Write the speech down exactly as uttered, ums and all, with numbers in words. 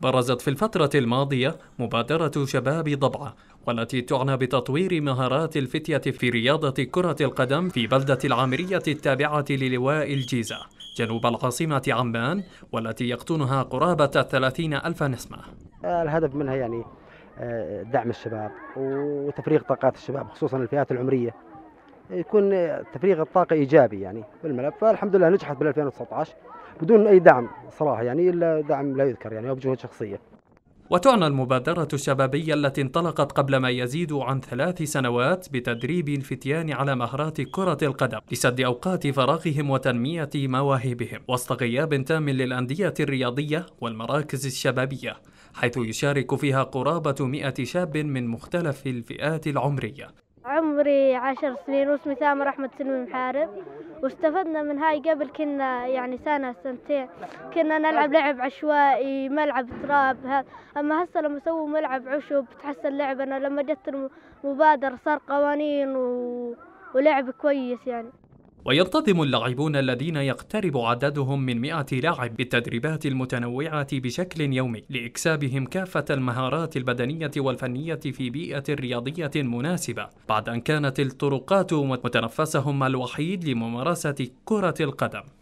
برزت في الفترة الماضية مبادرة شباب ضبعة، والتي تعنى بتطوير مهارات الفتية في رياضة كرة القدم في بلدة العامرية التابعة للواء الجيزة جنوب العاصمة عمان، والتي يقطنها قرابة ثلاثين ألف نسمة. الهدف منها يعني آه، دعم الشباب وتفريغ طاقات الشباب، خصوصا الفئات العمرية، يكون تفريغ الطاقة إيجابي يعني بالملف. فالحمد لله نجحت بال ألفين وتسعة عشر بدون أي دعم صراحة، يعني إلا دعم لا يذكر يعني، أو بجهود شخصية. وتعنى المبادرة الشبابية التي انطلقت قبل ما يزيد عن ثلاث سنوات بتدريب الفتيان على مهارات كرة القدم لسد أوقات فراغهم وتنمية مواهبهم، وسط غياب تام للأندية الرياضية والمراكز الشبابية، حيث يشارك فيها قرابة مئة شاب من مختلف الفئات العمرية. عمري عشر سنين واسمي ثامر أحمد سلمي محارب، واستفدنا من هاي. قبل كنا يعني سنة سنتين كنا نلعب لعب عشوائي ملعب تراب، أما هسه لما سووا ملعب عشب تحسن لعبنا. لما جت المبادرة صار قوانين و... ولعب كويس يعني. وينتظم اللاعبون الذين يقترب عددهم من مئة لاعب بالتدريبات المتنوعة بشكل يومي لإكسابهم كافة المهارات البدنية والفنية في بيئة رياضية مناسبة، بعد أن كانت الطرقات متنفسهم الوحيد لممارسة كرة القدم.